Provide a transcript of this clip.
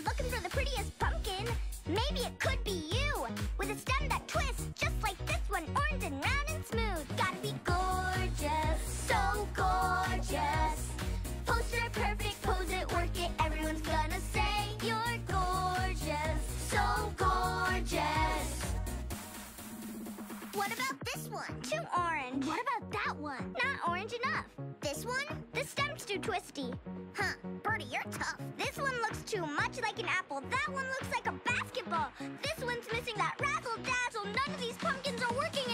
looking for the prettiest pumpkin, maybe it could be you. With a stem that twists, just like this one, orange and round and smooth. Gotta be gorgeous, so gorgeous. Poster perfect, pose it, work it, everyone's gonna say you're gorgeous, so gorgeous. What about this one? Too orange. What about that one? Not orange enough. This one? The stem's too twisty. Huh, Birdie, you're tough. This one looks too much like an apple. That one looks like a basketball. This one's missing that razzle-dazzle. None of these pumpkins are working